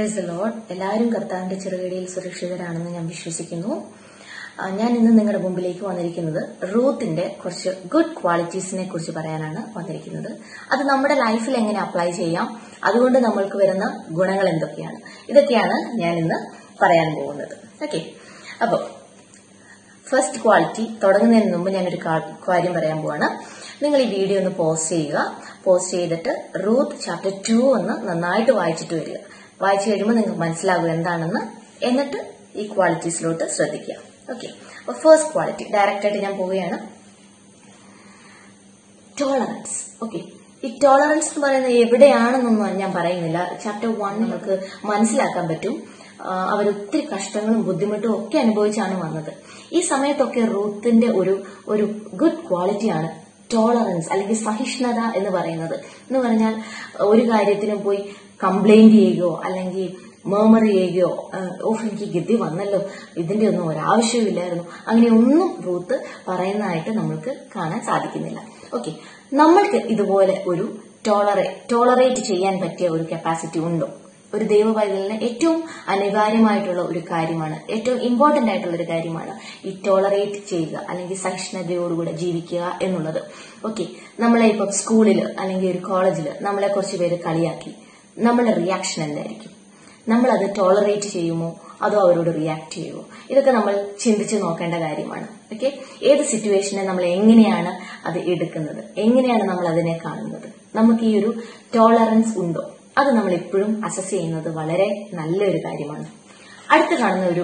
Praise the Lord. എല്ലാവരും കർത്താവിന്റെ ചെറുകടിയിൽ സുരക്ഷിതരാണെന്ന് ഞാൻ വിശ്വസിക്കുന്നു. ഞാൻ ഇന്ന് നിങ്ങളുടെ മുമ്പിലേക്ക് വന്നിരിക്കുന്നത് റൂത്തിന്റെ കുറച്ച് ഗുഡ് ക്വാളിറ്റീസിനെ കുറിച്ച് പറയാനാണ് വന്നിരിക്കുന്നത്. അത് നമ്മുടെ ലൈഫിൽ എങ്ങനെ അപ്ലൈ ചെയ്യാം, അതുകൊണ്ട് നമ്മൾക്ക് വരുന്ന ഗുണങ്ങൾ എന്തൊക്കെയാണ്, ഇതൊക്കെയാണ് ഞാൻ ഇന്ന് പറയാൻ പോകുന്നത്. ഓക്കെ, അപ്പോൾ ഫസ്റ്റ് ക്വാളിറ്റി തുടങ്ങുന്നതിന് മുമ്പ് ഞാനൊരു കാര്യം പറയാൻ പോവാണ്. നിങ്ങൾ ഈ വീഡിയോ ഒന്ന് പോസ്റ്റ് ചെയ്യുക. പോസ്റ്റ് ചെയ്തിട്ട് റൂത്ത് ചാപ്റ്റർ 2 ഒന്ന് നന്നായിട്ട് വായിച്ചിട്ട് വരിക. വായിച്ചു കഴിയുമ്പോൾ നിങ്ങൾക്ക് മനസ്സിലാകും എന്താണെന്ന്. എന്നിട്ട് ഈ ക്വാളിറ്റീസിലോട്ട് ശ്രദ്ധിക്കുക. ഓക്കെ, അപ്പൊ ഫസ്റ്റ് ക്വാളിറ്റി ഡയറക്റ്റ് ആയിട്ട് ഞാൻ പോവുകയാണ്. ടോളറൻസ്. ഓക്കെ, ഈ ടോളറൻസ് എന്ന് പറയുന്നത് എവിടെയാണെന്നൊന്നും ഞാൻ പറയുന്നില്ല. ചാപ്റ്റർ 1 നമുക്ക് മനസ്സിലാക്കാൻ പറ്റും. അവരൊത്തിരി കഷ്ടങ്ങളും ബുദ്ധിമുട്ടും ഒക്കെ അനുഭവിച്ചാണ് വന്നത്. ഈ സമയത്തൊക്കെ റൂത്തിന്റെ ഒരു ഗുഡ് ക്വാളിറ്റിയാണ് ടോളറൻസ് അല്ലെങ്കിൽ സഹിഷ്ണുത എന്ന് പറയുന്നത്. എന്ന് പറഞ്ഞാൽ ഒരു കാര്യത്തിനും പോയി കംപ്ലൈന്റ് ചെയ്യുകയോ അല്ലെങ്കിൽ മർമർ ചെയ്യുകയോ, എനിക്ക് ഗതി വന്നല്ലോ, ഇതിന്റെ ഒന്നും ഒരാവശ്യമില്ലായിരുന്നു, അങ്ങനെയൊന്നും റൂത്ത് പറയുന്നതായിട്ട് നമ്മൾക്ക് കാണാൻ സാധിക്കുന്നില്ല. ഓക്കെ, നമ്മൾക്ക് ഇതുപോലെ ഒരു ടോളറേറ്റ് ചെയ്യാൻ പറ്റിയ ഒരു കപ്പാസിറ്റി ഉണ്ടോ? ഒരു ദൈവപൈതലിന് ഏറ്റവും അനിവാര്യമായിട്ടുള്ള ഒരു കാര്യമാണ്, ഏറ്റവും ഇമ്പോർട്ടന്റ് ആയിട്ടുള്ള ഒരു കാര്യമാണ് ഈ ടോളറേറ്റ് ചെയ്യുക അല്ലെങ്കിൽ സഹിഷ്ണുതയോടുകൂടെ ജീവിക്കുക എന്നുള്ളത്. ഓക്കെ, നമ്മളെ ഇപ്പൊ സ്കൂളിൽ അല്ലെങ്കിൽ ഒരു കോളേജിൽ നമ്മളെ കുറച്ച് പേര് കളിയാക്കി, നമ്മുടെ റിയാക്ഷൻ എന്തായിരിക്കും? നമ്മൾ അത് ടോളറേറ്റ് ചെയ്യുമോ അതോ അവരോട് റിയാക്ട് ചെയ്യുമോ? ഇതൊക്കെ നമ്മൾ ചിന്തിച്ചു നോക്കേണ്ട കാര്യമാണ്. ഓക്കെ, ഏത് സിറ്റുവേഷനെ നമ്മൾ എങ്ങനെയാണ് അത് എടുക്കുന്നത്, എങ്ങനെയാണ് നമ്മൾ അതിനെ കാണുന്നത്, നമുക്ക് ഈ ഒരു ടോളറൻസ് ഉണ്ടോ, അത് നമ്മൾ എപ്പോഴും അസസ് ചെയ്യുന്നത് വളരെ നല്ലൊരു കാര്യമാണ്. അടുത്ത് കാണുന്ന ഒരു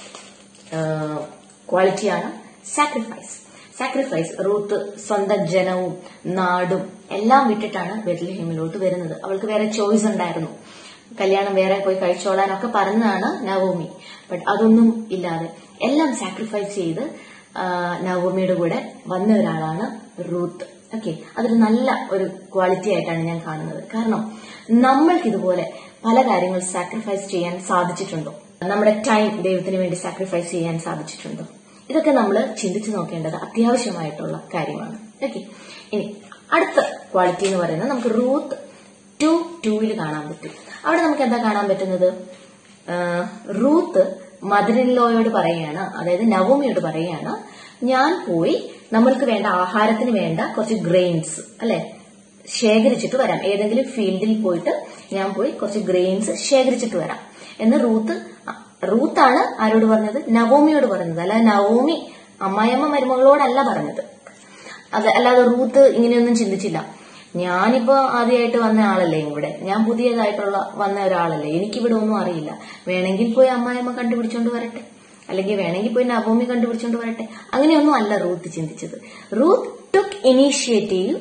ക്വാളിറ്റിയാണ് സാക്രിഫൈസ്. സാക്രിഫൈസ്. റൂത്ത് സ്വന്തം ജനവും നാടും എല്ലാം വിട്ടിട്ടാണ് ബെത്ലഹേമിലോട്ട് വരുന്നത്. അവൾക്ക് വേറെ ചോയ്സ് ഉണ്ടായിരുന്നു, കല്യാണം വേറെ പോയി കഴിച്ചോളാനൊക്കെ പറഞ്ഞതാണ് നവോമി. ബട്ട് അതൊന്നും ഇല്ലാതെ എല്ലാം സാക്രിഫൈസ് ചെയ്ത് നവോമിയുടെ കൂടെ വന്ന ഒരാളാണ് റൂത്ത്. ഓക്കെ, അതൊരു നല്ല ഒരു ക്വാളിറ്റി ആയിട്ടാണ് ഞാൻ കാണുന്നത്. കാരണം നമ്മൾക്ക് ഇതുപോലെ പല കാര്യങ്ങൾ സാക്രിഫൈസ് ചെയ്യാൻ സാധിച്ചിട്ടുണ്ടോ? നമ്മുടെ ടൈം ദൈവത്തിന് വേണ്ടി സാക്രിഫൈസ് ചെയ്യാൻ സാധിച്ചിട്ടുണ്ടോ? ഇതൊക്കെ നമ്മൾ ചിന്തിച്ചു നോക്കേണ്ടത് അത്യാവശ്യമായിട്ടുള്ള കാര്യമാണ്. ഓക്കെ, ഇനി അടുത്ത ക്വാളിറ്റി എന്ന് പറയുന്നത് നമുക്ക് റൂത്ത് 2:2 കാണാൻ പറ്റും. അവിടെ നമുക്ക് എന്താ കാണാൻ പറ്റുന്നത്? റൂത്ത് മദർ ഇൻ ലോയോട് പറയുകയാണ്, അതായത് നവോമിയോട് പറയുകയാണ്, ഞാൻ പോയി നമ്മൾക്ക് വേണ്ട ആഹാരത്തിന് വേണ്ട കുറച്ച് ഗ്രെയിൻസ് അല്ലെ ശേഖരിച്ചിട്ട് വരാം. ഏതെങ്കിലും ഫീൽഡിൽ പോയിട്ട് ഞാൻ പോയി കുറച്ച് ഗ്രെയിൻസ് ശേഖരിച്ചിട്ട് വരാം എന്ന് റൂത്താണ് ആരോട് പറഞ്ഞത്? നവോമിയോട് പറഞ്ഞത്. അല്ല, നവോമി അമ്മായിയമ്മ മരുമകളോടല്ല പറഞ്ഞത്. അല്ലാതെ റൂത്ത് ഇങ്ങനെയൊന്നും ചിന്തിച്ചില്ല. ഞാനിപ്പോ ആദ്യമായിട്ട് വന്ന ആളല്ലേ ഇവിടെ, ഞാൻ പുതിയതായിട്ടുള്ള വന്ന ഒരാളല്ലേ, എനിക്കിവിടെ ഒന്നും അറിയില്ല, വേണമെങ്കിൽ പോയി അമ്മായിയമ്മ കണ്ടുപിടിച്ചോണ്ട് വരട്ടെ, അല്ലെങ്കിൽ വേണമെങ്കിൽ പോയി നവോമി കണ്ടുപിടിച്ചോണ്ട് വരട്ടെ, അങ്ങനെയൊന്നും അല്ല റൂത്ത് ചിന്തിച്ചത്. Ruth took initiative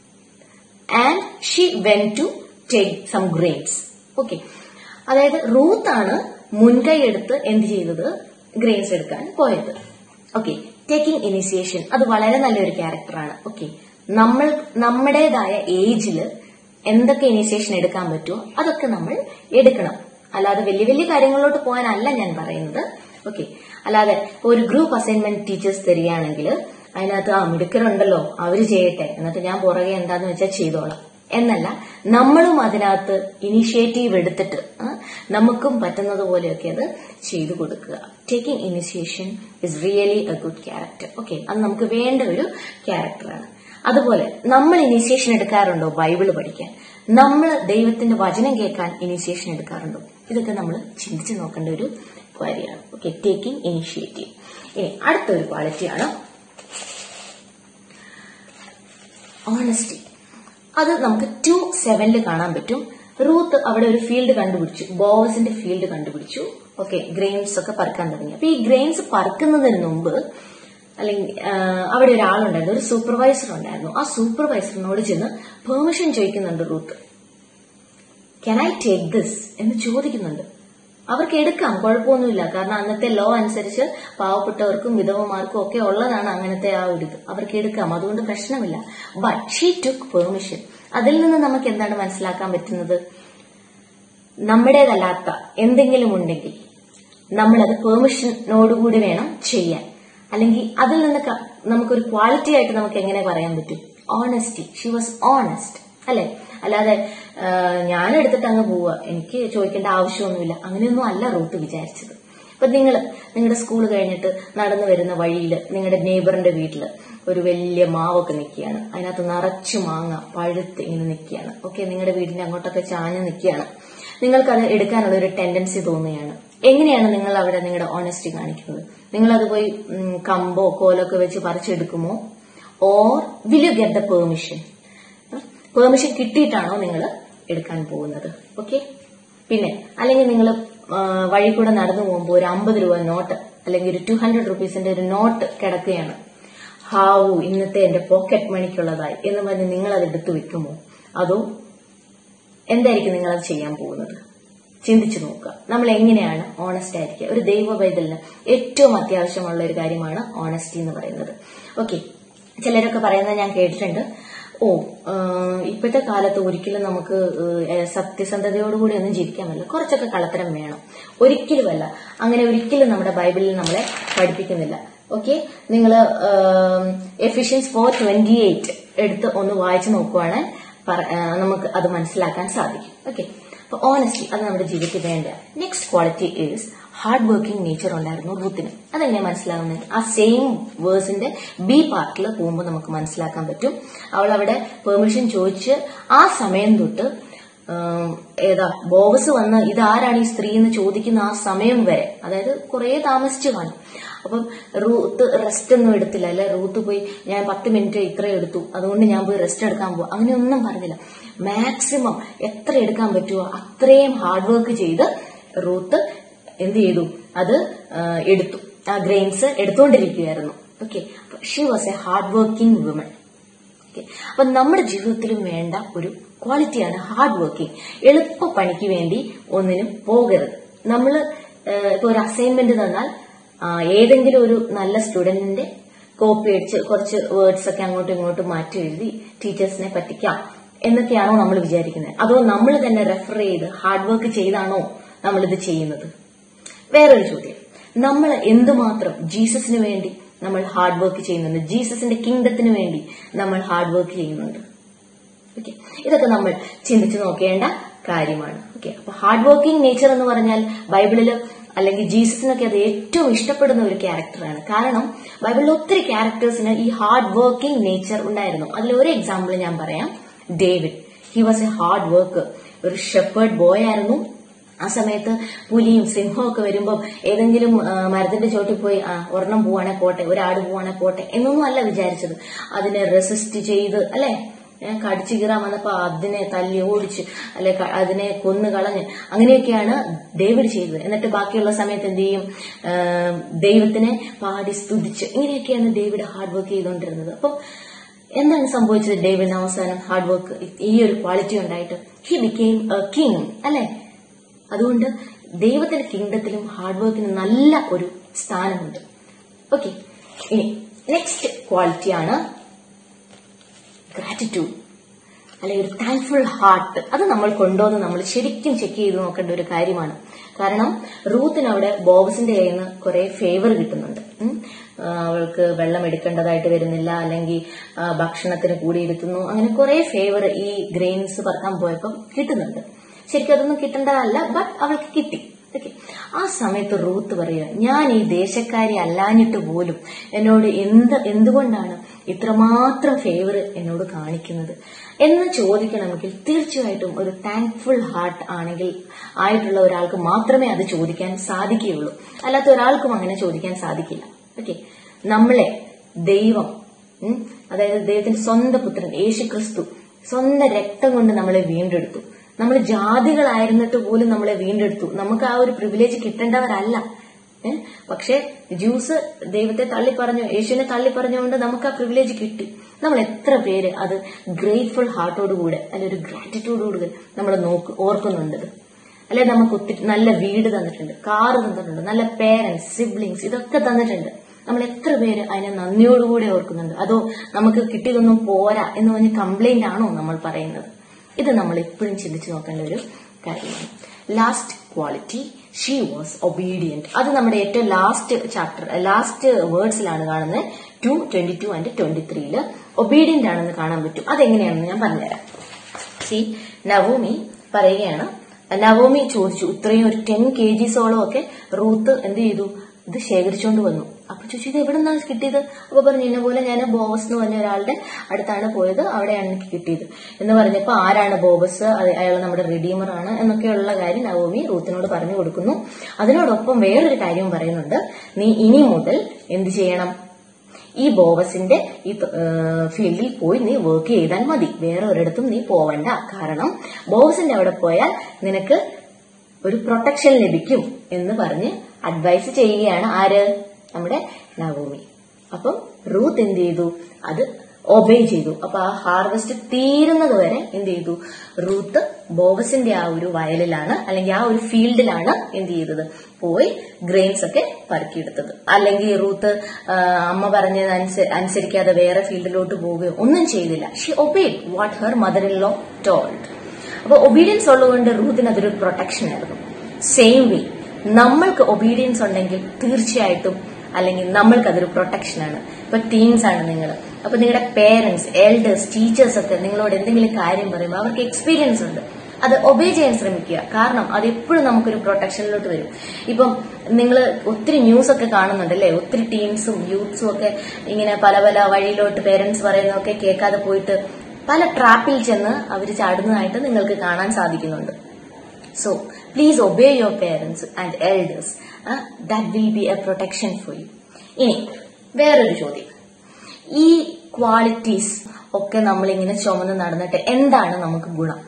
and she went to take some grains. Okay, അതായത് റൂത്താണ് മുൻകൈ എടുത്ത് എന്ത് ചെയ്തത്? ഗ്രെയിൻസ് എടുക്കാൻ പോയത്. ഓക്കെ, ടേക്കിംഗ് ഇനിഷ്യേഷൻ അത് വളരെ നല്ലൊരു ക്യാരക്ടറാണ്. ഓക്കെ, നമ്മുടേതായ ഏജില് എന്തൊക്കെ ഇനിഷ്യേഷൻ എടുക്കാൻ പറ്റുമോ അതൊക്കെ നമ്മൾ എടുക്കണം. അല്ലാതെ വലിയ വലിയ കാര്യങ്ങളിലോട്ട് പോകാനല്ല ഞാൻ പറയുന്നത്. ഓക്കെ, അല്ലാതെ ഒരു ഗ്രൂപ്പ് അസൈൻമെന്റ് ടീച്ചേഴ്സ് തരികയാണെങ്കിൽ അതിനകത്ത് മിടുക്കരുണ്ടല്ലോ അവര് ചെയ്യട്ടെ, എന്നിട്ട് ഞാൻ പുറകെ എന്താന്ന് വെച്ചാൽ ചെയ്തോളാം എന്നല്ല, നമ്മളും അതിനകത്ത് ഇനിഷ്യേറ്റീവ് എടുത്തിട്ട് നമുക്കും പറ്റുന്നത് പോലെയൊക്കെ അത് ചെയ്തു കൊടുക്കുക. Taking initiation is really a good character. Okay, അത് നമുക്ക് വേണ്ട ഒരു ക്യാരക്ടറാണ്. അതുപോലെ നമ്മൾ ഇനിഷ്യേഷൻ എടുക്കാറുണ്ടോ? ബൈബിള് പഠിക്കാൻ, നമ്മൾ ദൈവത്തിന്റെ വചനം കേൾക്കാൻ ഇനിഷ്യേഷൻ എടുക്കാറുണ്ടോ? ഇതൊക്കെ നമ്മൾ ചിന്തിച്ചു നോക്കേണ്ട ഒരു കാര്യമാണ്. Okay, taking initiative. ഇനി അടുത്തൊരു ക്വാളിറ്റിയാണ് ഓണസ്റ്റി. അത് നമുക്ക് 2:7 കാണാൻ പറ്റും. റൂത്ത് അവിടെ ഒരു ഫീൽഡ് കണ്ടുപിടിച്ചു, ബോവസിന്റെ ഫീൽഡ് കണ്ടുപിടിച്ചു. ഓക്കെ, ഗ്രെയിൻസ് ഒക്കെ പറക്കാൻ തുടങ്ങി. അപ്പൊ ഈ ഗ്രെയിൻസ് പറക്കുന്നതിന് മുമ്പ് അല്ലെങ്കിൽ അവിടെ ഒരാളുണ്ടായിരുന്നു, ഒരു സൂപ്പർവൈസർ ഉണ്ടായിരുന്നു. ആ സൂപ്പർവൈസറിനോട് ചെന്ന് പെർമിഷൻ ചോദിക്കുന്നുണ്ട് Ruth. Can I take this എന്ന് ചോദിക്കുന്നുണ്ട്. അവർക്ക് എടുക്കാം, കുഴപ്പമൊന്നുമില്ല. കാരണം അന്നത്തെ ലോ അനുസരിച്ച് പാവപ്പെട്ടവർക്കും വിധവമാർക്കും ഒക്കെ ഉള്ളതാണ് അങ്ങനത്തെ ആ ഒരു ഇത്. അവർക്ക് എടുക്കാം, അതുകൊണ്ട് പ്രശ്നമില്ല. But she took permission. അതിൽ നിന്ന് നമുക്ക് എന്താണ് മനസ്സിലാക്കാൻ പറ്റുന്നത്? നമ്മുടേതല്ലാത്ത എന്തെങ്കിലും ഉണ്ടെങ്കിൽ നമ്മളത് പെർമിഷനോടുകൂടി വേണം ചെയ്യാൻ. അല്ലെങ്കിൽ അതിൽ നിന്ന് നമുക്കൊരു ക്വാളിറ്റി ആയിട്ട് നമുക്ക് എങ്ങനെ പറയാൻ പറ്റും? ഓണസ്റ്റി. She was honest. അല്ലെ? അല്ലാതെ ഞാൻ എടുത്തിട്ട് അങ്ങ് പോവുക, എനിക്ക് ചോദിക്കേണ്ട ആവശ്യമൊന്നുമില്ല, അങ്ങനെയൊന്നും അല്ല റൂത്ത് വിചാരിച്ചത്. അപ്പൊ നിങ്ങളുടെ സ്കൂൾ കഴിഞ്ഞിട്ട് നടന്നു വരുന്ന വഴിയിൽ നിങ്ങളുടെ നെയ്ബറിന്റെ വീട്ടില് ഒരു വലിയ മാവൊക്കെ നിൽക്കുകയാണ്, അതിനകത്ത് നിറച്ചു മാങ്ങ പഴുത്ത് ഇങ്ങനെ നിൽക്കുകയാണ്. ഓക്കെ, നിങ്ങളുടെ വീടിന്റെ അങ്ങോട്ടൊക്കെ ചാഞ്ഞ് നിൽക്കുകയാണ്. നിങ്ങൾക്കത് എടുക്കാനുള്ള ഒരു ടെൻഡൻസി തോന്നുകയാണ്. എങ്ങനെയാണ് നിങ്ങൾ അവിടെ നിങ്ങളുടെ ഓണസ്റ്റി കാണിക്കുന്നത്? നിങ്ങൾ അത് പോയി കമ്പോ കോലൊക്കെ വെച്ച് പറിച്ചെടുക്കുമോ? Or will you get the permission? Permission കിട്ടിയിട്ടാണോ നിങ്ങൾ എടുക്കാൻ പോകുന്നത്? ഓക്കെ. പിന്നെ അല്ലെങ്കിൽ നിങ്ങൾ വഴി കൂടെ നടന്നു പോകുമ്പോൾ ഒരു 50 രൂപ നോട്ട് അല്ലെങ്കിൽ ഒരു 200 റുപ്പീസിന്റെ ഒരു നോട്ട് കിടക്കുകയാണ്. ഹാവു, ഇന്നത്തെ എന്റെ പോക്കറ്റ് മണിക്കുള്ളതായി എന്ന് പറഞ്ഞ് നിങ്ങൾ അത് എടുത്തു വെക്കുമോ? അതോ എന്തായിരിക്കും നിങ്ങൾ അത് ചെയ്യാൻ പോകുന്നത്? ചിന്തിച്ചു നോക്കുക. നമ്മൾ എങ്ങനെയാണ് ഓണസ്റ്റ് ആയിരിക്കുക? ഒരു ദൈവ പൈതലിന് ഏറ്റവും അത്യാവശ്യമുള്ള ഒരു കാര്യമാണ് ഓണസ്റ്റി എന്ന് പറയുന്നത്. ഓക്കെ, ചിലരൊക്കെ പറയുന്നത് ഞാൻ കേട്ടിട്ടുണ്ട്, ഇപ്പോഴത്തെ കാലത്ത് ഒരിക്കലും നമുക്ക് സത്യസന്ധതയോടുകൂടി ഒന്നും ജീവിക്കാൻ പറ്റില്ല, കുറച്ചൊക്കെ കള്ളത്തരം വേണം. ഒരിക്കലുമല്ല, അങ്ങനെ ഒരിക്കലും നമ്മുടെ ബൈബിളിൽ നമ്മളെ പഠിപ്പിക്കുന്നില്ല. ഓക്കെ, നിങ്ങൾ എഫിഷ്യൻസ് 4:28 എടുത്ത് ഒന്ന് വായിച്ചു നോക്കുവാണ്, നമുക്ക് അത് മനസ്സിലാക്കാൻ സാധിക്കും. ഓക്കെ, അപ്പൊ ഓണസ്റ്റി അത് നമ്മുടെ ജീവിതത്തിൽ വേണ്ട. Next quality is hard working nature ഉണ്ടായിരുന്നു റൂത്തിന്. അതെങ്ങനെ മനസ്സിലാവുന്നത്? ആ സെയിം വേഴ്സിന്റെ ബി പാർട്ടിൽ പോകുമ്പോൾ നമുക്ക് മനസ്സിലാക്കാൻ പറ്റും. അവൾ അവിടെ പെർമിഷൻ ചോദിച്ച് ആ സമയം തൊട്ട് ബോവസ് വന്ന് ഇതാരാണ് ഈ സ്ത്രീ എന്ന് ചോദിക്കുന്ന ആ സമയം വരെ, അതായത് കുറെ താമസിച്ചു കാണും. അപ്പം റൂത്ത് റെസ്റ്റ് ഒന്നും എടുത്തില്ല, അല്ലെ? റൂത്ത് പോയി ഞാൻ 10 മിനിറ്റ് ഇത്ര എടുത്തു, അതുകൊണ്ട് ഞാൻ പോയി റെസ്റ്റ് എടുക്കാൻ പോകും, അങ്ങനെയൊന്നും പറഞ്ഞില്ല. മാക്സിമം എത്ര എടുക്കാൻ പറ്റുമോ അത്രയും ഹാർഡ് വർക്ക് ചെയ്ത് റൂത്ത് എന്ത് ചെയ്തു? അത് എടുത്തു. ആ ഗ്രെയിൻസ് എടുത്തുകൊണ്ടിരിക്കുകയായിരുന്നു. Okay, she was a hard working woman. Okay, അപ്പൊ നമ്മുടെ ജീവിതത്തിലും വേണ്ട ഒരു ക്വാളിറ്റിയാണ് ഹാർഡ് വർക്കിംഗ്. എളുപ്പ പണിക്ക് വേണ്ടി ഒന്നിനും പോകരുത്. നമ്മള് ഇപ്പൊ ഒരു അസൈൻമെന്റ് തന്നാൽ ഏതെങ്കിലും ഒരു നല്ല സ്റ്റുഡന്റിന്റെ കോപ്പി അടിച്ച് കുറച്ച് വേർഡ്സ് ഒക്കെ അങ്ങോട്ടും ഇങ്ങോട്ടും മാറ്റി എഴുതി ടീച്ചേഴ്സിനെ പറ്റിക്കാം എന്നൊക്കെയാണോ നമ്മൾ വിചാരിക്കുന്നത്? അതോ നമ്മൾ തന്നെ റെഫർ ചെയ്ത് ഹാർഡ് വർക്ക് ചെയ്താണോ നമ്മളിത് ചെയ്യുന്നത്? വേറൊരു ചോദ്യം, നമ്മൾ എന്തുമാത്രം ജീസസിന് വേണ്ടി നമ്മൾ ഹാർഡ് വർക്ക് ചെയ്യുന്നുണ്ട്? ജീസസിന്റെ കിങ്ഡത്തിന് വേണ്ടി നമ്മൾ ഹാർഡ് വർക്ക് ചെയ്യുന്നുണ്ട്? ഓക്കെ, ഇതൊക്കെ നമ്മൾ ചിന്തിച്ചു നോക്കേണ്ട കാര്യമാണ്. ഓക്കെ, അപ്പൊ ഹാർഡ് വർക്കിംഗ് നേച്ചർ എന്ന് പറഞ്ഞാൽ ബൈബിളില് അല്ലെങ്കിൽ ജീസസിനൊക്കെ അത് ഏറ്റവും ഇഷ്ടപ്പെടുന്ന ഒരു ക്യാരക്ടറാണ്. കാരണം ബൈബിളിൽ ഒത്തിരി ക്യാരക്ടേഴ്സിന് ഈ ഹാർഡ് വർക്കിംഗ് നേച്ചർ ഉണ്ടായിരുന്നു. അതിലൊരു എക്സാമ്പിൾ ഞാൻ പറയാം. David, he was a hard worker. ഒരു ഷെപ്പേർഡ് ബോയ് ആയിരുന്നു. ആ സമയത്ത് പുലിയും സിംഹവും ഒക്കെ വരുമ്പോൾ ഏതെങ്കിലും മരത്തിന്റെ ചോട്ടിൽ പോയി ഒരെണ്ണം പോവാണെ പോട്ടെ, ഒരാട് പോവാണെ പോട്ടെ എന്നൊന്നും അല്ല വിചാരിച്ചത്. അതിനെ റെസിസ്റ്റ് ചെയ്ത്, അല്ലെ, കടിച്ചു കീറാൻ വന്നപ്പോ അതിനെ തല്ലി ഓടിച്ച്, അല്ലെ അതിനെ കൊന്നു കളഞ്ഞ്, അങ്ങനെയൊക്കെയാണ് ഡേവിഡ് ചെയ്തത്. എന്നിട്ട് ബാക്കിയുള്ള സമയത്ത് എന്ത് ചെയ്യും? ദൈവത്തിനെ പാടി സ്തുതിച്ച്, ഇങ്ങനെയൊക്കെയാണ് ഡേവിഡ് ഹാർഡ് വർക്ക് ചെയ്തുകൊണ്ടിരുന്നത്. അപ്പം എന്താണ് സംഭവിച്ചത്? ഡേവിഡിന് അവസാനം ഹാർഡ് വർക്ക് ഈ ഒരു ക്വാളിറ്റി ഉണ്ടായിട്ട് ഹി ബിക്കെയിം എ കിങ്, അല്ലെ? അതുകൊണ്ട് ദൈവത്തിന്റെ കിങ്ഡത്തിലും ഹാർഡ് വർക്കിന് നല്ല ഒരു സ്ഥാനമുണ്ട്. ഓക്കെ, ഇനി നെക്സ്റ്റ് ക്വാളിറ്റിയാണ് ഗ്രാറ്റിറ്റ്യൂഡ്, അല്ലെങ്കിൽ ഒരു താങ്ക്ഫുൾ ഹാർട്ട്. അത് നമ്മൾ കൊണ്ടുവന്ന് നമ്മൾ ശരിക്കും ചെക്ക് ചെയ്ത് നോക്കേണ്ട ഒരു കാര്യമാണ്. കാരണം റൂത്തിന് അവിടെ ബോവസിന്റെ കയ്യിൽ നിന്ന് കുറെ ഫേവർ കിട്ടുന്നുണ്ട്. അവൾക്ക് വെള്ളം എടുക്കേണ്ടതായിട്ട് വരുന്നില്ല, അല്ലെങ്കിൽ ഭക്ഷണത്തിന് കൂടിയിരുത്തുന്നു, അങ്ങനെ കുറെ ഫേവർ ഈ ഗ്രെയിൻസ് പറക്കാൻ പോയപ്പോൾ കിട്ടുന്നുണ്ട്. ശരിക്കും അതൊന്നും കിട്ടേണ്ടതല്ല, ബട്ട് അവൾക്ക് കിട്ടി. ഓക്കെ, ആ സമയത്ത് റൂത്ത് പറയുക, ഞാൻ ഈ ദേശക്കാരി അല്ലാഞ്ഞിട്ട് പോലും എന്നോട് എന്തുകൊണ്ടാണ് ഇത്രമാത്രം ഫേവർ എന്നോട് കാണിക്കുന്നത് എന്ന് ചോദിക്കണമെങ്കിൽ തീർച്ചയായിട്ടും ഒരു താങ്ക്ഫുൾ ഹാർട്ട് ആയിട്ടുള്ള ഒരാൾക്ക് മാത്രമേ അത് ചോദിക്കാൻ സാധിക്കുകയുള്ളൂ. അല്ലാത്ത ഒരാൾക്കും അങ്ങനെ ചോദിക്കാൻ സാധിക്കില്ല. ഓക്കെ, നമ്മളെ ദൈവം, അതായത് ദൈവത്തിന്റെ സ്വന്തം പുത്രൻ യേശുക്രിസ്തു സ്വന്തം രക്തം കൊണ്ട് നമ്മളെ വീണ്ടെടുത്തു. നമ്മൾ ജാതികളായിരുന്നിട്ട് പോലും നമ്മളെ വീണ്ടെടുത്തു. നമുക്ക് ആ ഒരു പ്രിവിലേജ് കിട്ടേണ്ടവരല്ല. പക്ഷെ ജ്യൂസ് ദൈവത്തെ തള്ളിപ്പറഞ്ഞു, യേശുവിനെ തള്ളിപ്പറഞ്ഞുകൊണ്ട് നമുക്ക് ആ പ്രിവിലേജ് കിട്ടി. നമ്മൾ എത്ര പേര് അത് ഗ്രേറ്റ്ഫുൾ ഹാർട്ടോടുകൂടെ, അല്ലെ ഒരു ഗ്രാറ്റിറ്റ്യൂഡോടുകൂടെ നമ്മൾ ഓർക്കുന്നുണ്ട്? അല്ലെ നമുക്ക് ഒത്തിരി നല്ല വീട് തന്നിട്ടുണ്ട്, കാറ് തന്നിട്ടുണ്ട്, നല്ല പേരൻസ്, സിബ്ലിങ്സ്, ഇതൊക്കെ തന്നിട്ടുണ്ട്. നമ്മൾ എത്ര പേര് അതിനെ നന്ദിയോടുകൂടെ ഓർക്കുന്നുണ്ട്? അതോ നമുക്ക് കിട്ടിയതൊന്നും പോരാ എന്ന് പറഞ്ഞ് കംപ്ലൈന്റ് ആണോ നമ്മൾ പറയുന്നത്? ഇത് നമ്മൾ എപ്പോഴും ചിന്തിച്ചു നോക്കേണ്ട ഒരു കാര്യമാണ്. Last quality, she was obedient. അത് നമ്മുടെ ഏറ്റവും ലാസ്റ്റ് വേർഡ്സിലാണ് കാണുന്നത്. 2:22 and 23 ഒബീഡിയന്റ് ആണെന്ന് കാണാൻ പറ്റും. അതെങ്ങനെയാണെന്ന് ഞാൻ പറഞ്ഞുതരാം. സി നവോമി പറയുകയാണ്, നവോമി ചോദിച്ചു, ഇത്രയും ഒരു 10 kgsോളം ഒക്കെ റൂത്ത് എന്ത് ചെയ്തു, ഇത് ശേഖരിച്ചുകൊണ്ട് വന്നു. അപ്പൊ ചോദിച്ചു, ഇത് എവിടെ നിന്നാണ് കിട്ടിയത്? അപ്പൊ പറഞ്ഞു, ഇന്ന പോലെ ഞാൻ ബോവസ് എന്ന് പറഞ്ഞ ഒരാളുടെ അടുത്താണ് പോയത്, അവിടെയാണ് എനിക്ക് കിട്ടിയത് എന്ന് പറഞ്ഞപ്പോ ആരാണ് ബോവസ്, അയാൾ നമ്മുടെ റിഡീമർ ആണ് എന്നൊക്കെയുള്ള കാര്യം നവോമി റൂത്തിനോട് പറഞ്ഞു കൊടുക്കുന്നു. അതിനോടൊപ്പം വേറൊരു കാര്യം പറയുന്നുണ്ട്, നീ ഇനി മുതൽ എന്ത് ചെയ്യണം, ഈ ബോവസിന്റെ ഈ ഫീൽഡിൽ പോയി നീ വർക്ക് ചെയ്താൽ മതി, വേറെ ഒരിടത്തും നീ പോവണ്ട. കാരണം ബോവസിന്റെ അവിടെ പോയാൽ നിനക്ക് ഒരു പ്രൊട്ടക്ഷൻ ലഭിക്കും എന്ന് പറഞ്ഞ് അഡ്വൈസ് ചെയ്യുകയാണ് ആര്, നമ്മുടെ നവോമി. അപ്പം റൂത്ത് എന്ത് ചെയ്തു, അത് ഒബേ ചെയ്തു. അപ്പൊ ആ ഹാർവെസ്റ്റ് തീരുന്നത് വരെ എന്ത് ചെയ്തു, റൂത്ത് ബോവസിന്റെ ആ ഒരു വയലിലാണ് അല്ലെങ്കിൽ ആ ഒരു ഫീൽഡിലാണ് എന്ത് ചെയ്തത്, പോയി ഗ്രെയിൻസ് ഒക്കെ പറക്കിയെടുത്തത്. അല്ലെങ്കിൽ റൂത്ത് അമ്മ പറഞ്ഞത് അനുസരിക്കാതെ വേറെ ഫീൽഡിലോട്ട് പോവുകയോ ഒന്നും ചെയ്തില്ല. She obeyed what her mother in law told. അപ്പൊ ഒബീഡിയൻസ് ഉള്ളതുകൊണ്ട് റൂത്തിന് അതൊരു പ്രൊട്ടക്ഷൻ ആയിരുന്നു. സെയിം വേ നമ്മൾക്ക് ഒബീഡിയൻസ് ഉണ്ടെങ്കിൽ തീർച്ചയായിട്ടും അല്ലെങ്കിൽ നമ്മൾക്ക് അതൊരു പ്രൊട്ടക്ഷനാണ്. ഇപ്പൊ ടീൻസ് ആണ് നിങ്ങൾ, അപ്പൊ നിങ്ങളുടെ പേരന്റ്സ്, എൽഡേഴ്സ്, ടീച്ചേഴ്സ് ഒക്കെ നിങ്ങളോട് എന്തെങ്കിലും കാര്യം പറയുമ്പോൾ അവർക്ക് എക്സ്പീരിയൻസ് ഉണ്ട്, അത് ഒബേ ചെയ്യാൻ ശ്രമിക്കുക. കാരണം അത് എപ്പോഴും നമുക്കൊരു പ്രൊട്ടക്ഷനിലോട്ട് വരും. ഇപ്പം നിങ്ങൾ ഒത്തിരി ന്യൂസ് ഒക്കെ കാണുന്നുണ്ട് അല്ലെ, ഒത്തിരി ടീൻസും യൂത്ത്സും ഒക്കെ ഇങ്ങനെ പല പല വഴിയിലോട്ട് പേരന്റ്സ് പറയുന്നതൊക്കെ കേൾക്കാതെ പോയിട്ട് പല ട്രാപ്പിൽ ചെന്ന് അവർ ചാടുന്നതായിട്ട് നിങ്ങൾക്ക് കാണാൻ സാധിക്കുന്നുണ്ട്. So please obey your parents and elders, that will be a protection for you. ഇനി വേറൊരു ചോദ്യം, ഈ ക്വാളിറ്റീസ് ഒക്കെ നമ്മളിങ്ങനെ ചുമന്ന് നടന്നിട്ട് എന്താണ് നമുക്ക് ഗുണം?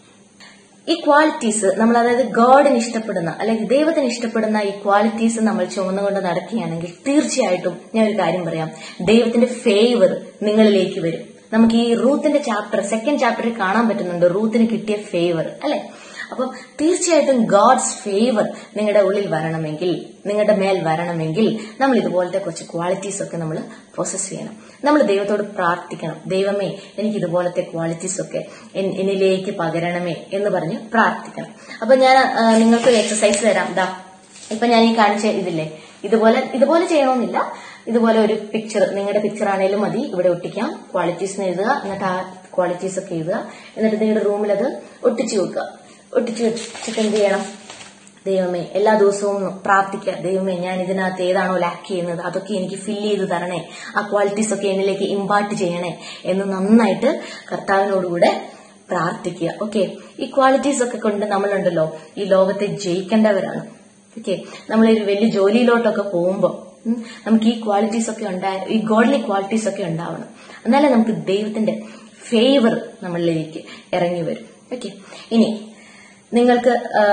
ഈ ക്വാളിറ്റീസ് നമ്മൾ, അതായത് ഗോഡിന് ഇഷ്ടപ്പെടുന്ന അല്ലെങ്കിൽ ദൈവത്തിന് ഇഷ്ടപ്പെടുന്ന ഈ ക്വാളിറ്റീസ് നമ്മൾ ചുമന്നുകൊണ്ട് നടക്കുകയാണെങ്കിൽ തീർച്ചയായിട്ടും ഞാൻ ഒരു കാര്യം പറയാം, ദൈവത്തിന്റെ ഫേവർ നിങ്ങളിലേക്ക് വരും. നമുക്ക് ഈ റൂത്തിന്റെ സെക്കൻഡ് ചാപ്റ്ററിൽ കാണാൻ പറ്റുന്നുണ്ട് റൂത്തിന് കിട്ടിയ ഫേവർ അല്ലെ. അപ്പം തീർച്ചയായിട്ടും ഗോഡ്സ് ഫേവർ നിങ്ങളുടെ ഉള്ളിൽ വരണമെങ്കിൽ, നിങ്ങളുടെ മേൽ വരണമെങ്കിൽ നമ്മൾ ഇതുപോലത്തെ കുറച്ച് ക്വാളിറ്റീസ് ഒക്കെ നമ്മൾ പ്രോസസ് ചെയ്യണം. നമ്മൾ ദൈവത്തോട് പ്രാർത്ഥിക്കണം, ദൈവമേ എനിക്ക് ഇതുപോലത്തെ ക്വാളിറ്റീസ് ഒക്കെ എന്നിലേക്ക് പകരണമേ എന്ന് പറഞ്ഞ് പ്രാർത്ഥിക്കണം. അപ്പൊ ഞാൻ നിങ്ങൾക്ക് ഒരു എക്സസൈസ് തരാം. ദാ ഇപ്പൊ ഞാൻ ഈ കാണിച്ച ഇതില്ലേ, ഇതുപോലെ ചെയ്യണമെന്നില്ല, ഇതുപോലെ ഒരു പിക്ചർ, നിങ്ങളുടെ പിക്ചർ ആണെങ്കിലും മതി, ഇവിടെ ഒട്ടിക്കാം. ക്വാളിറ്റീസ് എഴുതുക, എന്നിട്ട് ആ ക്വാളിറ്റീസ് ഒക്കെ എഴുതുക, എന്നിട്ട് നിങ്ങളുടെ റൂമിൽ അത് ഒട്ടിച്ചു വെക്കുക. ഒട്ടിച്ചു വെച്ചിട്ട് എന്ത് ചെയ്യണം, ദൈവമേ എല്ലാ ദിവസവും പ്രാർത്ഥിക്കുക, ദൈവമേ ഞാൻ ഇതിനകത്ത് ഏതാണോ ലാക്ക് ചെയ്യുന്നത് അതൊക്കെ എനിക്ക് ഫില്ല് ചെയ്ത് തരണേ, ആ ക്വാളിറ്റീസ് ഒക്കെ എന്നിലേക്ക് ഇമ്പാർട്ട് ചെയ്യണേ എന്ന് നന്നായിട്ട് കർത്താവിനോടുകൂടെ പ്രാർത്ഥിക്കുക. ഓക്കെ, ഈ ക്വാളിറ്റീസ് ഒക്കെ കൊണ്ട് നമ്മളുണ്ടല്ലോ ഈ ലോകത്തെ ജയിക്കേണ്ടവരാണ്. ഓക്കെ, നമ്മളൊരു വലിയ ജോലിയിലോട്ടൊക്കെ പോകുമ്പോൾ നമുക്ക് ഈ ക്വാളിറ്റീസ് ഒക്കെ ഈ ഗോഡ്ലി ക്വാളിറ്റീസ് ഒക്കെ ഉണ്ടാവണം. എന്നാലേ നമുക്ക് ദൈവത്തിന്റെ ഫേവർ നമ്മളിലേക്ക് ഇറങ്ങി വരും. ഓക്കെ, ഇനി നിങ്ങൾക്ക്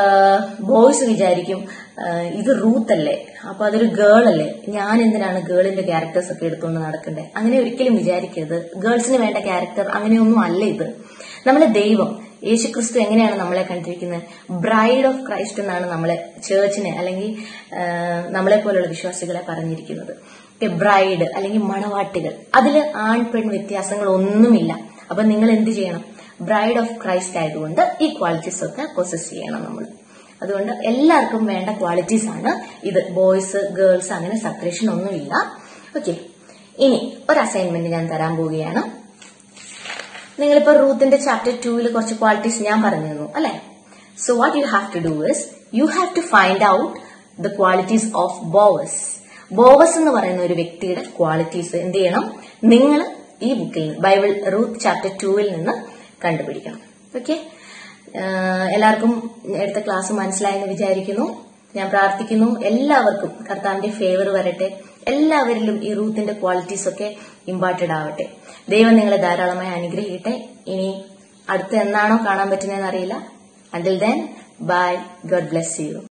ബോയ്സ് വിചാരിക്കും ഇത് റൂത്ത് അല്ലേ, അപ്പൊ അതൊരു ഗേൾ അല്ലേ, ഞാൻ എന്തിനാണ് ഗേളിന്റെ ക്യാരക്ടേഴ്സ് ഒക്കെ എടുത്തുകൊണ്ട് നടക്കണ്ടേ? അങ്ങനെ ഒരിക്കലും വിചാരിക്കരുത്. ഗേൾസിന് വേണ്ട ക്യാരക്ടർ അങ്ങനെയൊന്നും അല്ല ഇത്. നമ്മുടെ ദൈവം യേശുക്രിസ്തു എങ്ങനെയാണ് നമ്മളെ കണ്ടിരിക്കുന്നത്? ബ്രൈഡ് ഓഫ് ക്രൈസ്റ്റ് എന്നാണ് നമ്മളെ ചേർച്ചിനെ അല്ലെങ്കിൽ നമ്മളെ പോലുള്ള വിശ്വാസികളെ പറഞ്ഞിരിക്കുന്നത്. ബ്രൈഡ് അല്ലെങ്കിൽ മണവാട്ടികൾ, അതിൽ ആൺ പെൺ വ്യത്യാസങ്ങൾ ഒന്നുമില്ല. അപ്പൊ നിങ്ങൾ എന്ത് ചെയ്യണം? ബ്രൈഡ് ഓഫ് ക്രൈസ്റ്റ് ആയതുകൊണ്ട് ഈ ക്വാളിറ്റീസ് ഒക്കെ പൊസസ് ചെയ്യണം നമ്മൾ. അതുകൊണ്ട് എല്ലാവർക്കും വേണ്ട ക്വാളിറ്റീസ് ആണ് ഇത്. ബോയ്സ് ഗേൾസ് അങ്ങനെ സെപ്പറേഷൻ ഒന്നുമില്ല. ഓക്കെ, ഇനി ഒരു അസൈൻമെന്റ് ഞാൻ തരാൻ പോവുകയാണ്. നിങ്ങളിപ്പോ റൂത്തിന്റെ ചാപ്റ്റർ 2 കുറച്ച് ക്വാളിറ്റീസ് ഞാൻ പറഞ്ഞു തന്നു അല്ലെ. So what you have to do is you have to find out the qualities of Boaz. Boaz എന്ന് പറയുന്ന ഒരു വ്യക്തിയുടെ ക്വാളിറ്റീസ് എന്ത് ചെയ്യണം? നിങ്ങൾ ഈ ബുക്കിൽ നിന്ന്, ബൈബിൾ റൂത്ത് ചാപ്റ്റർ 2 നിന്ന് കണ്ടുപിടിക്കണം. ഓക്കെ, എല്ലാവർക്കും എടുത്ത ക്ലാസ് മനസ്സിലായെന്ന് വിചാരിക്കുന്നു. ഞാൻ പ്രാർത്ഥിക്കുന്നു എല്ലാവർക്കും കർത്താവിന്റെ ഫേവർ വരട്ടെ, എല്ലാവരിലും ഈ റൂത്തിന്റെ ക്വാളിറ്റീസ് ഒക്കെ ഇമ്പാർട്ടഡ് ആവട്ടെ. ദൈവം നിങ്ങളെ ധാരാളമായി അനുഗ്രഹിക്കട്ടെ. ഇനി അടുത്ത എന്നാണോ കാണാൻ പറ്റുന്നതെന്ന് അറിയില്ല. Until then, bye. God bless you.